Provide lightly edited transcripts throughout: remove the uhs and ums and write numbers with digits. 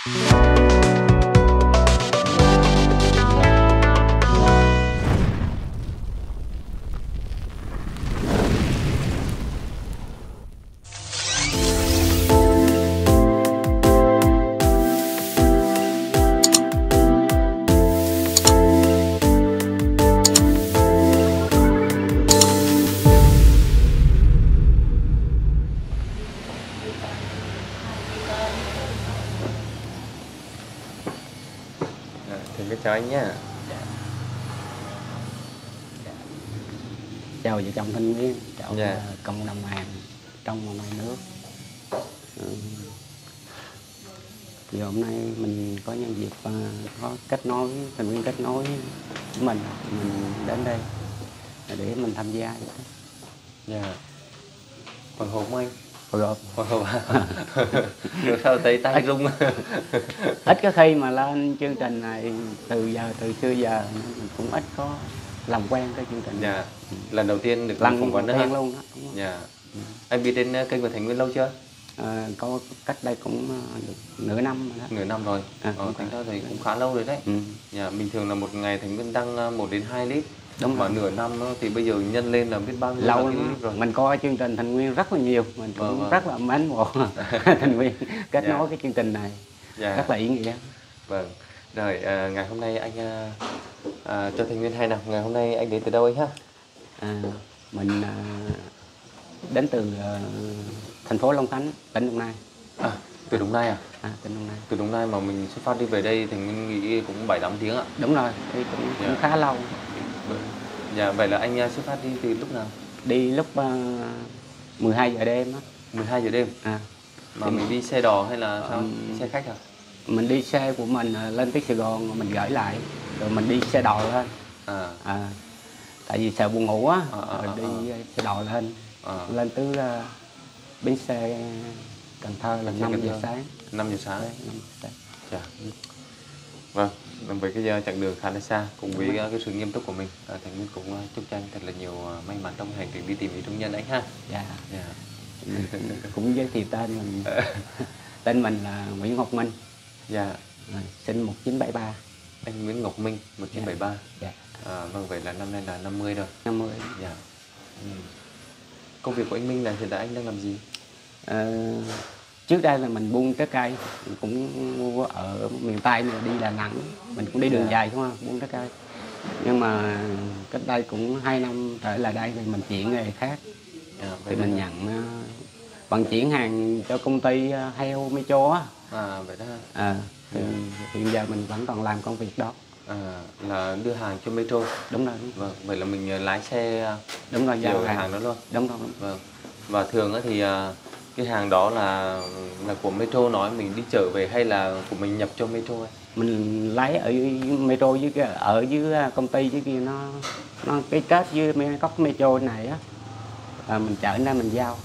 Thì cái chào anh nhá. Chào vợ chồng Thanh Nguyên, chào Dạ. cộng đồng hàng trong và ngoài nước. Thì hôm nay mình có nhân dịp có kết nối, Thanh Nguyên kết nối với mình đến đây để mình tham gia. Dạ. Còn hộp không anh? Hồi hộp. Còn hộp à? Được sao thấy tay rung? Ít có khi mà lên chương trình này từ xưa giờ mình cũng ít có làm quen cái chương trình này. Dạ. Lần đầu tiên được Lần phỏng vấn nữa đầu tiên hả? luôn đó. Đúng rồi. Dạ. Anh biết đến kênh của Thành Nguyên lâu chưa? Có cách đây cũng được nửa năm rồi đó. Nửa năm rồi. Thành ra thì cũng khá lâu rồi đấy. Dạ. Bình thường là một ngày Thành Nguyên đăng 1 đến 2 clip. Đúng mà rồi. nửa năm thì bây giờ nhân lên là biết bao nhiêu Lâu là lắm clip rồi. mình coi chương trình Thành Nguyên rất là nhiều, mình cũng Vâng. rất là mến mộ Thành Nguyên kết Dạ. nối cái chương trình này. Dạ. Rất là ý nghĩa. Vâng. Rồi ngày hôm nay anh cho Thành Nguyên hay nào, ngày hôm nay anh đến từ đâu anh ha? Mình đến từ thành phố Long Khánh, tỉnh Đồng Nai. Từ Đồng Nai à? Tỉnh Đồng Nai. Từ Đồng Nai mà mình xuất phát đi về đây thì mình nghĩ cũng 7-8 tiếng ạ. Đúng rồi, đi cũng khá lâu. Dạ, vậy là anh xuất phát đi từ lúc nào? Đi lúc 12 giờ đêm á. 12 giờ đêm? Mà mình đi xe đò hay là sao? Xe khách à? Mình đi xe của mình lên tới Sài Gòn mình gửi lại, rồi mình đi xe đò lên. Tại vì sợ buồn ngủ á, rồi đi xe đò lên. Lên tới bến xe Cần Thơ là 5 giờ sáng. 5 giờ sáng. 5 giờ sáng. Dạ. Vâng, với cái chặng đường khá là xa, cùng với cái sự nghiêm túc của mình, Thành Nguyên cũng chúc cho anh thật là nhiều may mắn trong hành trình đi tìm ý trung nhân anh ha. Dạ. Cũng giới thiệu tên mình. Tên mình là Nguyễn Ngọc Minh. Dạ. Sinh 1973. Anh Nguyễn Ngọc Minh 1973. Dạ. Vâng, vậy là năm nay là 50 rồi. 50. Dạ. Công việc của anh Minh là hiện tại anh đang làm gì? Trước đây là mình buôn trái cây, mình cũng mua ở miền Tây này, đi Đà Nẵng, mình cũng đi đường dài đúng không, buôn trái cây. Nhưng mà cách đây cũng 2 năm trở lại đây thì mình chuyển nghề khác. Thì mình nhận vận chuyển hàng cho công ty heo Metro á. Vậy đó. Thì hiện giờ mình vẫn còn làm công việc đó. Là đưa hàng cho Metro. Đúng rồi. Vâng, vậy là mình lái xe. Đúng rồi, giao hàng đó luôn. Đúng rồi. Vâng. Và thường thì cái hàng đó là của Metro nói mình đi chở về hay là của mình nhập cho Metro ấy? Mình lấy ở Metro với ở dưới công ty dưới kia nó cái kết với cốc Metro này á, mình chở ra mình giao.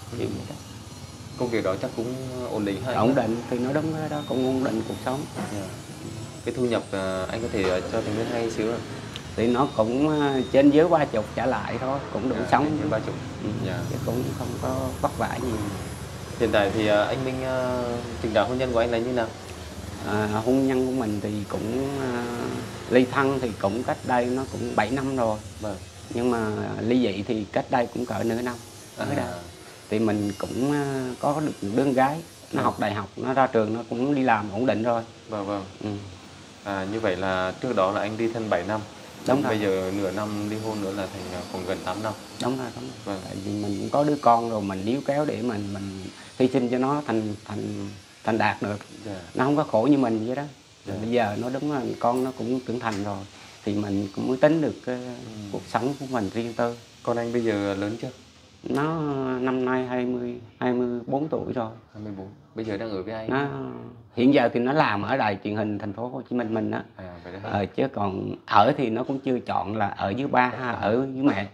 Công việc đó chắc cũng ổn định hay? Ổn định thì nó đúng đó, cũng ổn định cuộc sống. Cái thu nhập anh có thể cho Thành Nguyên hay xíu. Thì nó cũng trên dưới 30 trả lại thôi, cũng đủ sống. Trên 30. Chứ cũng không có vất vả gì. Hiện tại thì anh Minh tình trạng hôn nhân của anh là như nào? Hôn nhân của mình thì cũng ly thân thì cũng cách đây nó cũng 7 năm rồi. Vâng. Nhưng mà ly dị thì cách đây cũng cỡ nửa năm. Thì mình cũng có được đứa con gái, nó học đại học, nó ra trường nó cũng đi làm ổn định rồi. Vâng. Như vậy là trước đó là anh đi thân 7 năm. Đúng rồi. Bây giờ nửa năm ly hôn nữa là thành khoảng gần 8 năm. Đúng rồi. Vâng. Tại vì mình cũng có đứa con rồi, mình níu kéo để mình hy sinh cho nó thành đạt được. Nó không có khổ như mình vậy đó. Bây giờ nó đúng là con nó cũng trưởng thành rồi thì mình cũng mới tính được cuộc sống của mình riêng tư. Con anh bây giờ lớn chưa? Nó năm nay 24 tuổi rồi. 24. Bây giờ đang ở với ai? Hiện giờ thì nó làm ở đài truyền hình thành phố Hồ Chí Minh mình á. Chứ còn ở thì nó cũng chưa chọn là ở với ba hay ở với mẹ.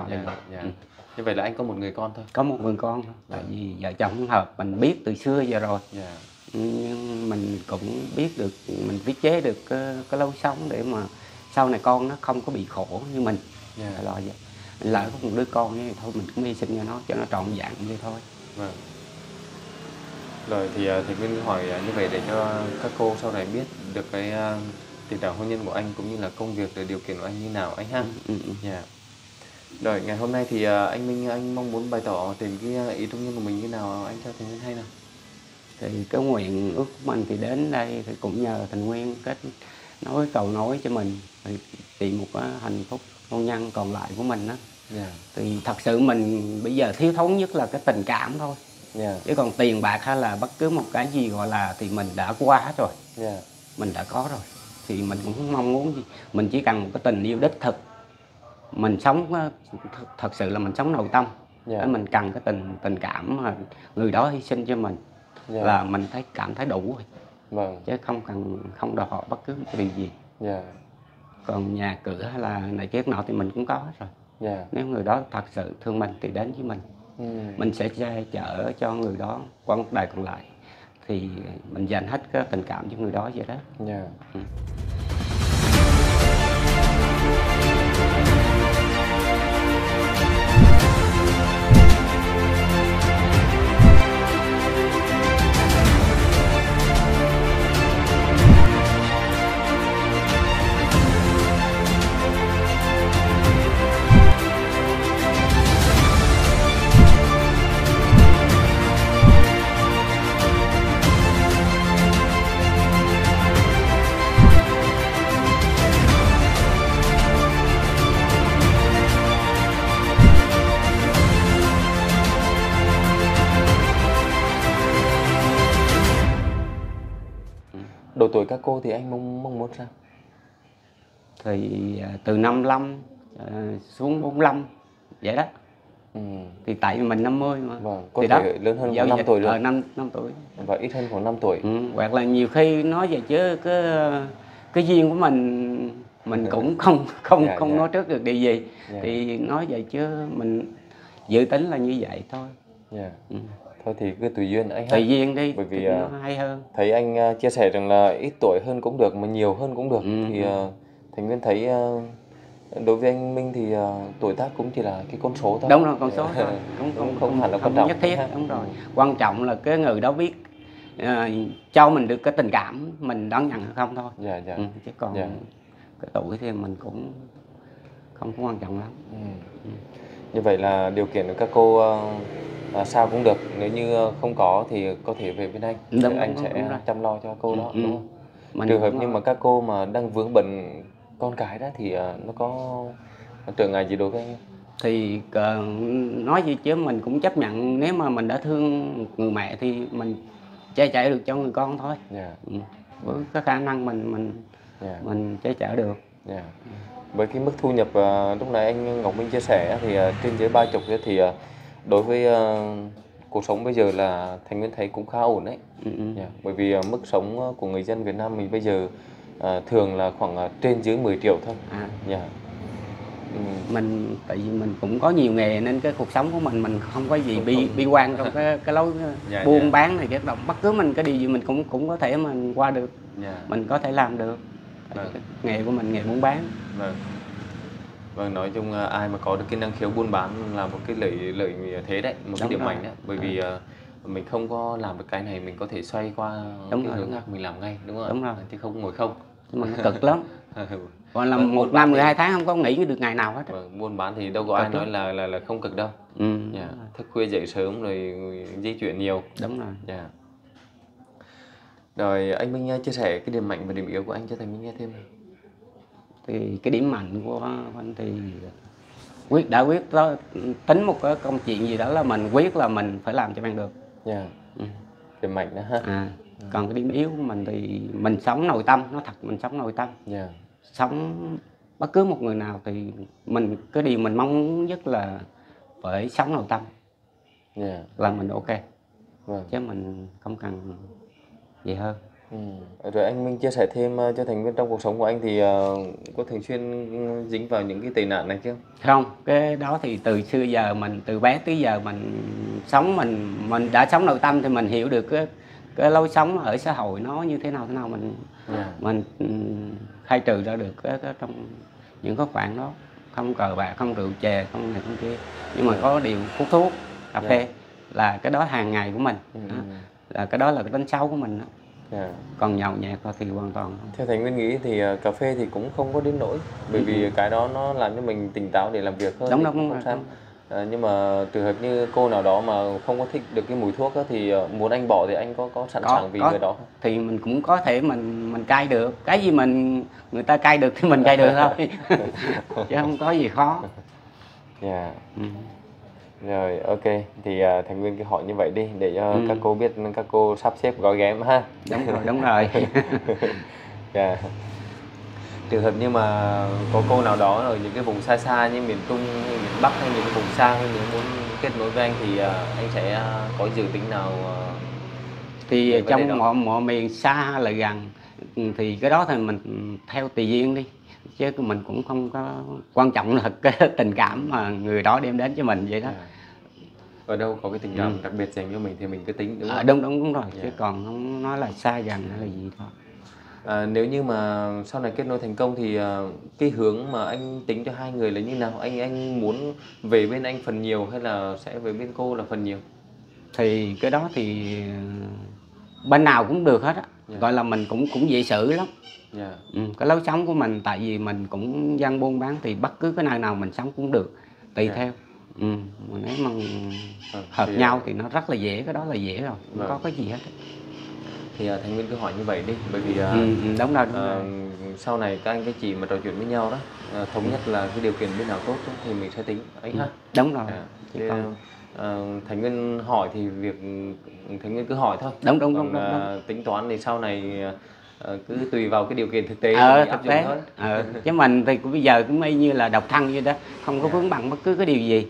Như vậy là anh có một người con thôi? Có một người con thôi. Tại vì vợ chồng không hợp, mình biết từ xưa giờ rồi. Nhưng mình cũng biết được, mình viết chế được cái lối sống để mà sau này con nó không có bị khổ như mình. Là vậy. Mình lỡ có một đứa con như thôi mình cũng hy sinh cho nó trọn vẹn vậy thôi. Rồi thì thì Nguyên hỏi như vậy để cho các cô sau này biết được cái tình trạng hôn nhân của anh cũng như là công việc để điều kiện của anh như nào anh ha. Dạ. Rồi ngày hôm nay thì anh Minh anh mong muốn bày tỏ tìm cái ý trung nhân của mình như nào anh cho Thành Nguyên hay nào. Thì cái nguyện ước của mình thì đến đây thì cũng nhờ Thành Nguyên kết nối cầu nối cho mình thì tìm một cái hạnh phúc hôn nhân còn lại của mình đó. Dạ. Thì thật sự mình bây giờ thiếu thốn nhất là cái tình cảm thôi. Dạ. Chứ còn tiền bạc hay là bất cứ một cái gì gọi là thì mình đã qua hết rồi. Dạ. Mình đã có rồi. Thì mình cũng không mong muốn gì. Mình chỉ cần một cái tình yêu đích thực. Mình sống thật sự là mình sống nội tâm. Dạ. Mình cần cái tình cảm mà người đó hy sinh cho mình. Dạ. Là mình cảm thấy đủ rồi. Vâng. Chứ không đòi hỏi bất cứ một điều gì. Dạ. Còn nhà cửa hay là này kia nọ thì mình cũng có hết rồi. Dạ. Nếu người đó thật sự thương mình thì đến với mình. Mình sẽ che chở cho người đó qua một đời còn lại. Thì mình dành hết cái tình cảm cho người đó vậy đó. Dạ. Độ tuổi các cô thì anh mong muốn sao? Thì từ 55 xuống 45 vậy đó. Thì tại vì mình 50 mà. Vâng, có thì thể đó, lớn hơn khoảng 5 tuổi được. 5 tuổi. Và ít hơn khoảng 5 tuổi. Hoặc là nhiều khi nói vậy chứ cái duyên của mình cũng không nói trước được điều gì. Thì nói vậy chứ mình dự tính là như vậy thôi. Thôi thì cứ tùy duyên anh ha. Tùy duyên đi, bởi vì nó hay hơn. Thấy anh chia sẻ rằng là ít tuổi hơn cũng được mà nhiều hơn cũng được. Thì Thành Nguyên thấy đối với anh Minh thì tuổi tác cũng chỉ là cái con số thôi. Đúng rồi, con số thôi. Không hẳn là quan trọng. Nhất thiết, đúng rồi. Quan trọng là cái người đó biết cho mình được cái tình cảm mình đón nhận hay không thôi. Dạ. Chứ còn cái tuổi thì mình cũng không có quan trọng lắm. Như vậy là điều kiện của các cô sao cũng được, nếu như không có thì có thể về bên anh. Anh sẽ chăm lo cho cô đó, đúng không? Trường hợp nhưng mà các cô mà đang vướng bận con cái đó thì nó có trở ngại gì đối với anh? Thì nói gì chứ mình cũng chấp nhận, nếu mà mình đã thương người mẹ thì mình che chở được cho người con thôi. Với cái khả năng mình che chở được. Với cái mức thu nhập lúc nãy anh Ngọc Minh chia sẻ thì trên dưới 30 thì đối với cuộc sống bây giờ là Thành Nguyên thấy cũng khá ổn đấy. Bởi vì mức sống của người dân Việt Nam mình bây giờ thường là khoảng trên dưới 10 triệu thôi. Mình tại vì mình cũng có nhiều nghề nên cái cuộc sống của mình không có gì bi quan trong cái lối buôn bán này, bất cứ mình cái điều gì mình cũng có thể mình qua được. Mình có thể làm được. Cái nghề của mình nghề buôn bán. Vâng, nói chung ai mà có được cái năng khiếu buôn bán là một cái lợi thế đấy, một cái điểm mạnh đấy. Bởi vì mình không có làm được cái này mình có thể xoay qua cái hướng khác mình làm ngay, đúng không? Đúng rồi. Chứ không ngồi không. Nhưng mà nó cực lắm. Còn là một năm 12 tháng không có nghỉ được ngày nào hết. Buôn bán thì đâu có ai nói là không cực đâu. Thức khuya dậy sớm rồi di chuyển nhiều. Đúng rồi. Rồi anh Minh chia sẻ cái điểm mạnh và điểm yếu của anh cho Thành Minh nghe thêm. Thì cái điểm mạnh của anh thì đã quyết đó, tính một cái công chuyện gì đó là mình quyết là mình phải làm cho bằng được. Điểm mạnh đó ha. Còn cái điểm yếu của mình thì mình sống nội tâm, nó thật mình sống nội tâm. Sống bất cứ một người nào thì cái điều mình mong muốn nhất là phải sống nội tâm. Là mình ok. Chứ mình không cần gì hơn. Rồi anh Minh chia sẻ thêm cho Thành Nguyên trong cuộc sống của anh thì có thường xuyên dính vào những cái tệ nạn này chưa? Không, cái đó thì từ xưa giờ từ bé tới giờ mình sống mình đã sống nội tâm thì mình hiểu được cái lối sống ở xã hội nó như thế nào mình khai trừ ra được cái trong những cái khoản đó, không cờ bạc, không rượu chè, không này không kia, nhưng mà có điều hút thuốc, cà phê là cái đó hàng ngày của mình. là cái đó là cái tính xấu của mình đó. Dạ. Còn nhậu nhẹt thì hoàn toàn không. Theo Thành Nguyên nghĩ thì cà phê thì cũng không có đến nỗi, bởi vì cái đó nó làm cho mình tỉnh táo để làm việc hơn. Đúng thì đúng cũng đúng không rồi, sao. Nhưng mà trường hợp như cô nào đó mà không có thích được cái mùi thuốc á, thì muốn anh bỏ thì anh có sẵn sàng vì người đó không? Thì mình cũng có thể mình cai được, cái gì người ta cai được thì mình cai được thôi. Chứ không có gì khó. Dạ. Rồi, ok, thì Thành Nguyên cứ hỏi như vậy đi để cho các cô biết, các cô sắp xếp gói ghém ha. Đúng rồi. Dạ. Trường hợp như mà có cô nào đó ở những cái vùng xa xa như miền Trung hay miền Bắc hay những cái vùng xa nếu muốn kết nối với anh thì anh sẽ có dự tính nào Thì trong mọi miền xa là gần, thì cái đó thì mình theo tùy duyên đi, chứ mình cũng không có quan trọng là cái tình cảm mà người đó đem đến cho mình vậy đó. Ở đâu có cái tình cảm đặc biệt dành cho mình thì mình cứ tính, đúng không? Đúng rồi, chứ còn không nói là xa gần hay là gì thôi. Nếu như mà sau này kết nối thành công thì cái hướng mà anh tính cho hai người là như nào? Anh muốn về bên anh phần nhiều hay là sẽ về bên cô là phần nhiều? Thì cái đó thì bên nào cũng được hết á. Gọi là mình cũng dễ xử lắm. Cái lối sống của mình, tại vì mình cũng dân buôn bán thì bất cứ cái nơi nào mình sống cũng được, tùy theo. Mà nếu mà hợp nhau thì nó rất là dễ, cái đó là dễ rồi, không có cái gì hết. Thì Thành Nguyên cứ hỏi như vậy đi, bởi vì đúng rồi. sau này các anh các chị mà trò chuyện với nhau đó, thống nhất là cái điều kiện bên nào tốt thì mình sẽ tính anh ha. Đúng rồi. Thành Nguyên hỏi thì việc Thành Nguyên cứ hỏi thôi. Đúng. Tính toán thì sau này cứ tùy vào cái điều kiện thực tế thực tế thôi. Chứ mình thì bây giờ cũng y như là độc thân vậy đó, không có vướng bận bất cứ cái điều gì.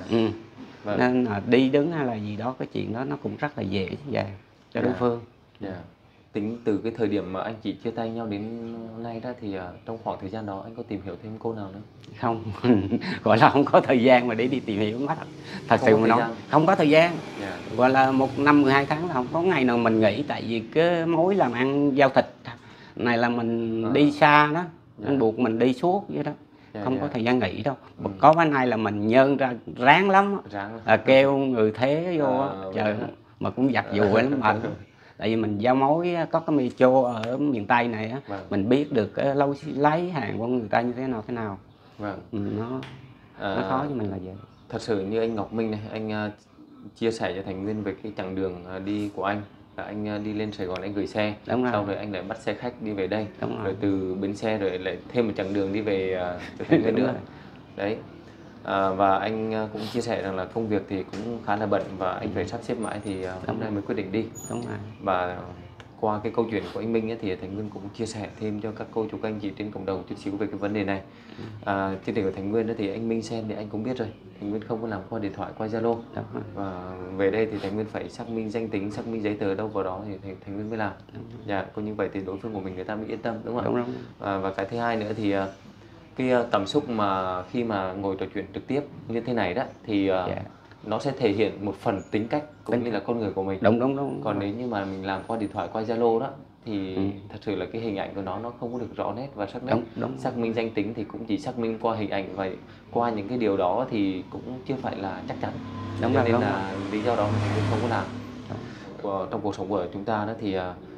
Nên là đi đứng hay là gì đó, cái chuyện đó nó cũng rất là dễ cho đối phương. Tính từ cái thời điểm mà anh chị chia tay nhau đến nay đó thì trong khoảng thời gian đó anh có tìm hiểu thêm cô nào nữa? Không, gọi là không có thời gian mà để đi tìm hiểu hết. Thật sự mà nói không có thời gian. Gọi là 1 năm 12 tháng là không có ngày nào mình nghỉ, tại vì cái mối làm ăn giao thịt này là mình đi xa đó, anh buộc mình đi suốt vậy đó. Không có thời gian nghỉ đâu. Có cái này là mình nhơn ra ráng lắm, kêu người thế vô trời, mà cũng giặt dụi lắm mà. Tại vì mình giao mối có cái metro ở miền Tây này á, mình biết được cái lâu lấy hàng của người ta như thế nào. Nó khó cho mình là vậy. Thật sự như anh Ngọc Minh này, anh chia sẻ cho Thành Nguyên về cái chặng đường đi của anh. Anh đi lên Sài Gòn anh gửi xe, sau rồi anh lại bắt xe khách đi về đây, rồi từ bến xe rồi lại thêm một chặng đường đi về cho Thành Nguyên nữa. Đấy. Và anh cũng chia sẻ rằng là công việc thì cũng khá là bận và anh phải sắp xếp mãi thì hôm nay mới quyết định đi. Và qua cái câu chuyện của anh Minh ấy, thì Thành Nguyên cũng chia sẻ thêm cho các cô chú các anh chị trên cộng đồng chút xíu về cái vấn đề này. Chương trình của Thành Nguyên đó thì anh Minh xem thì anh cũng biết rồi, Thành Nguyên không có làm qua điện thoại, qua Zalo. Và về đây thì Thành Nguyên phải xác minh danh tính, xác minh giấy tờ đâu vào đó thì Thành Nguyên mới làm. Có như vậy thì đối phương của mình người ta mới yên tâm, đúng không ạ? Và cái thứ hai nữa thì cái cảm xúc mà khi mà ngồi trò chuyện trực tiếp như thế này đó thì nó sẽ thể hiện một phần tính cách cũng như là con người của mình. Đúng. Còn nếu như mà mình làm qua điện thoại, qua Zalo đó thì thật sự là cái hình ảnh của nó không có được rõ nét và sắc nét. Xác minh danh tính thì cũng chỉ xác minh qua hình ảnh và qua những cái điều đó thì cũng chưa phải là chắc chắn. Cho nên là lý do đó mình không có làm. Trong cuộc sống của chúng ta đó thì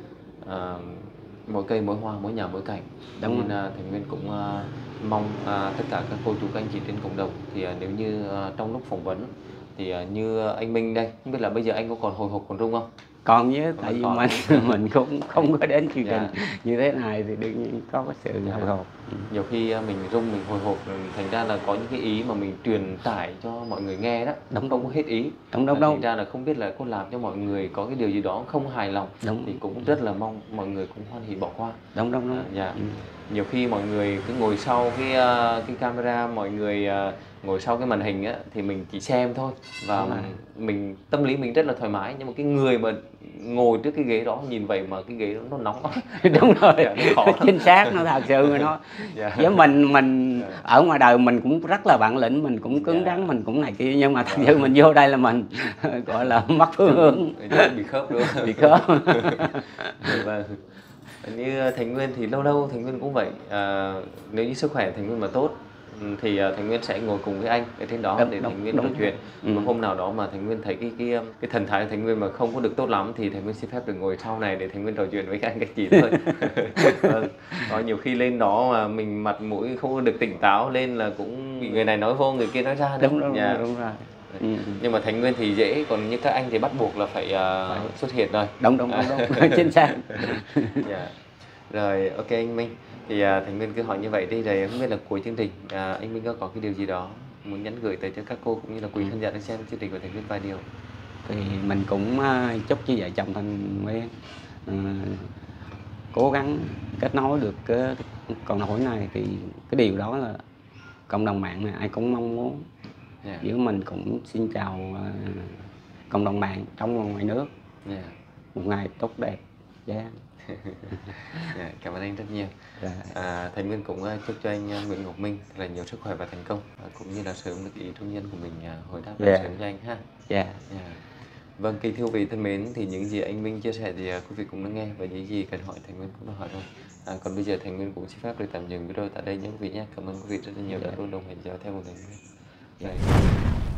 mỗi cây mỗi hoa, mỗi nhà mỗi cảnh. Nên Thành Nguyên cũng mong tất cả các cô chú các anh chị trên cộng đồng thì nếu như trong lúc phỏng vấn thì như anh Minh đây, không biết là bây giờ anh có còn hồi hộp còn rung không? Còn nhớ, tại vì mình cũng không có đến chương trình như thế này thì đương nhiên có cái sự hồi hộp. Nhiều khi mình rung, mình hồi hộp, thành ra là có những cái ý mà mình truyền tải cho mọi người nghe đó, không có hết ý. Thành ra là không biết là có làm cho mọi người có cái điều gì đó không hài lòng thì cũng rất là mong mọi người cũng hoan hỉ bỏ qua. Nhiều khi mọi người cứ ngồi sau cái camera, mọi người ngồi sau cái màn hình á thì mình chỉ xem thôi và mình tâm lý mình rất là thoải mái, nhưng mà cái người mà ngồi trước cái ghế đó nhìn vậy mà cái ghế đó nó nóng. Đúng rồi, nó chính xác, nó thật sự mà nó với mình ở ngoài đời mình cũng rất là bản lĩnh, mình cũng cứng rắn, mình cũng này kia, nhưng mà thật sự mình vô đây là mình gọi là mất phương hướng, bị khớp luôn. Bị khớp. Như Thành Nguyên thì lâu lâu Thành Nguyên cũng vậy. Nếu như sức khỏe Thành Nguyên mà tốt thì Thành Nguyên sẽ ngồi cùng với anh ở trên đó để Thành Nguyên trò chuyện. Mà hôm nào đó mà Thành Nguyên thấy cái thần thái của Thành Nguyên mà không có được tốt lắm thì Thành Nguyên xin phép được ngồi sau này để Thành Nguyên trò chuyện với các anh các chị thôi. Có nhiều khi lên đó mà mình mặt mũi không có được tỉnh táo lên là cũng bị người này nói vô người kia nói ra. Đúng rồi. Nhưng mà Thành Nguyên thì dễ, còn như các anh thì bắt buộc là phải xuất hiện rồi. Đúng. Chính xác. Rồi, ok anh Minh. Thì Thành Nguyên cứ hỏi như vậy đi, rồi không biết là cuối chương trình anh Minh có cái điều gì đó muốn nhắn gửi tới cho các cô cũng như là quý khán giả đang xem chương trình của Thành Nguyên vài điều. Thì mình cũng chúc cho vợ chồng Thành Nguyên cố gắng kết nối được cái con nỗi này, thì cái điều đó là cộng đồng mạng này ai cũng mong muốn. Giữa mình cũng xin chào cộng đồng mạng trong và ngoài nước. Một ngày tốt đẹp. Cảm ơn anh rất nhiều. Thành Nguyên cũng chúc cho anh Nguyễn Ngọc Minh là nhiều sức khỏe và thành công, cũng như là sớm được ý trung nhân của mình hồi đáp lại sớm cho anh ha. Vâng, kính thưa quý vị thân mến, thì những gì anh Minh chia sẻ thì quý vị cũng đã nghe, và những gì cần hỏi Thành Nguyên cũng đã hỏi rồi. Còn bây giờ Thành Nguyên cũng xin phép được tạm dừng video tại đây nhé quý vị nhé. Cảm ơn quý vị rất là nhiều đã luôn đồng hành theo Thành Nguyên.